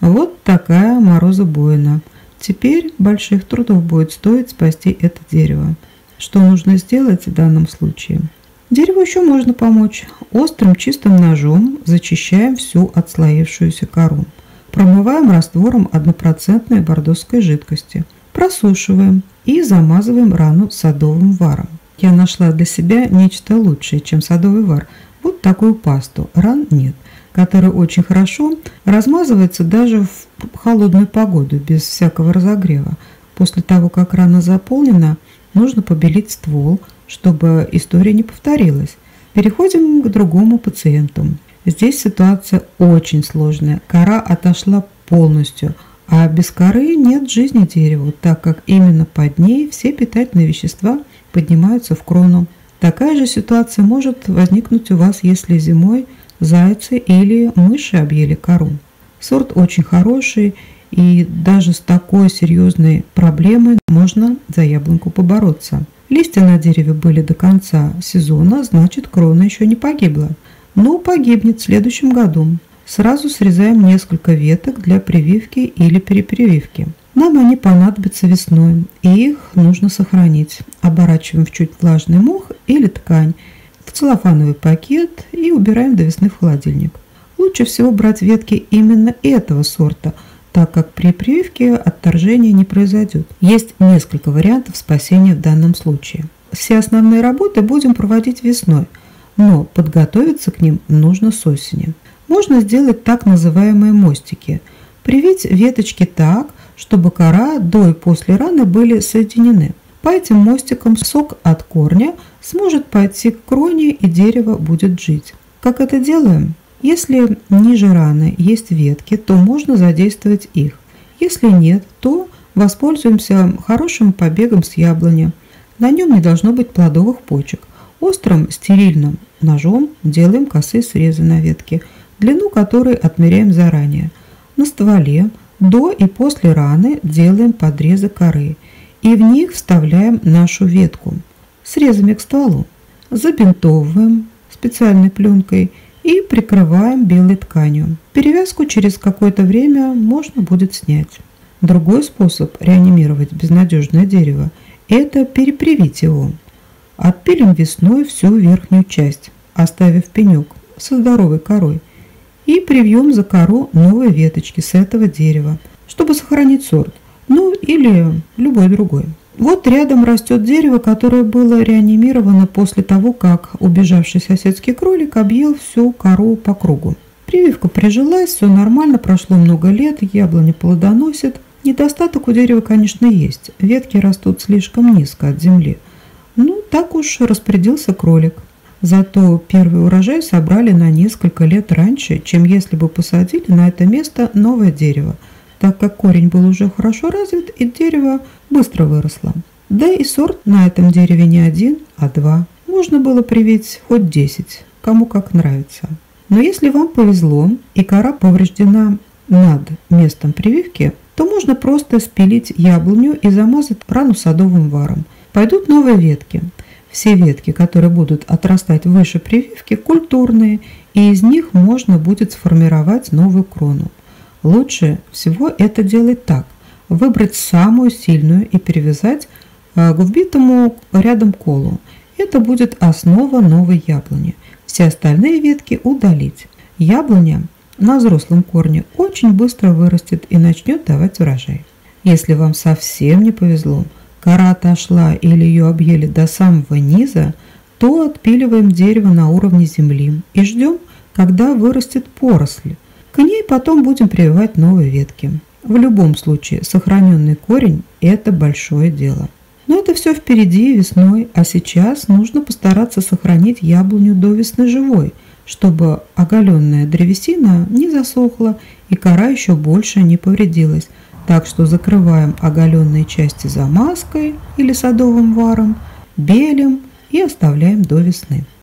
Вот такая морозобоина. Теперь больших трудов будет стоить спасти это дерево. Что нужно сделать в данном случае? Дереву еще можно помочь. Острым чистым ножом зачищаем всю отслоившуюся кору. Промываем раствором 1% бордоской жидкости. Просушиваем и замазываем рану садовым варом. Я нашла для себя нечто лучшее, чем садовый вар. Вот такую пасту «Ран нет», которая очень хорошо размазывается даже в холодную погоду, без всякого разогрева. После того, как рана заполнена, нужно побелить ствол, чтобы история не повторилась. Переходим к другому пациенту. Здесь ситуация очень сложная. Кора отошла полностью, а без коры нет жизни дереву, так как именно под ней все питательные вещества поднимаются в крону. Такая же ситуация может возникнуть у вас, если зимой зайцы или мыши объели кору. Сорт очень хороший, и даже с такой серьезной проблемой можно за яблоньку побороться. Листья на дереве были до конца сезона, значит, крона еще не погибла. Но погибнет в следующем году. Сразу срезаем несколько веток для прививки или перепрививки. Нам они понадобятся весной, и их нужно сохранить. Оборачиваем в чуть влажный мох или ткань, в целлофановый пакет и убираем до весны в холодильник. Лучше всего брать ветки именно этого сорта, так как при прививке отторжения не произойдет. Есть несколько вариантов спасения в данном случае. Все основные работы будем проводить весной, но подготовиться к ним нужно с осени. Можно сделать так называемые мостики. Привить веточки так, чтобы кора до и после раны были соединены. По этим мостикам сок от корня сможет пойти к кроне, и дерево будет жить. Как это делаем? Если ниже раны есть ветки, то можно задействовать их. Если нет, то воспользуемся хорошим побегом с яблони. На нем не должно быть плодовых почек. Острым стерильным ножом делаем косые срезы на ветке, длину которой отмеряем заранее. На стволе до и после раны делаем подрезы коры и в них вставляем нашу ветку срезами к стволу. Забинтовываем специальной пленкой и прикрываем белой тканью. Перевязку через какое-то время можно будет снять. Другой способ реанимировать безнадежное дерево – это перепривить его. Отпилим весной всю верхнюю часть, оставив пенек со здоровой корой, и привьем за кору новые веточки с этого дерева, чтобы сохранить сорт, ну или любой другой. Вот рядом растет дерево, которое было реанимировано после того, как убежавший соседский кролик объел всю кору по кругу. Прививка прижилась, все нормально, прошло много лет, яблоня плодоносит. Недостаток у дерева, конечно, есть. Ветки растут слишком низко от земли. Ну, так уж распорядился кролик. Зато первый урожай собрали на несколько лет раньше, чем если бы посадили на это место новое дерево, так как корень был уже хорошо развит и дерево быстро выросло. Да и сорт на этом дереве не один, а два. Можно было привить хоть 10, кому как нравится. Но если вам повезло и кора повреждена над местом прививки, то можно просто спилить яблоню и замазать рану садовым варом. Пойдут новые ветки. Все ветки, которые будут отрастать выше прививки, культурные, и из них можно будет сформировать новую крону. Лучше всего это делать так. Выбрать самую сильную и перевязать к вбитому рядом колу. Это будет основа новой яблони. Все остальные ветки удалить. Яблоня на взрослом корне очень быстро вырастет и начнет давать урожай. Если вам совсем не повезло, кора отошла или ее объели до самого низа, то отпиливаем дерево на уровне земли и ждем, когда вырастет поросль. К ней потом будем прививать новые ветки. В любом случае, сохраненный корень – это большое дело. Но это все впереди весной, а сейчас нужно постараться сохранить яблоню до весны живой, чтобы оголенная древесина не засохла и кора еще больше не повредилась. Так что закрываем оголенные части замазкой или садовым варом, белим и оставляем до весны.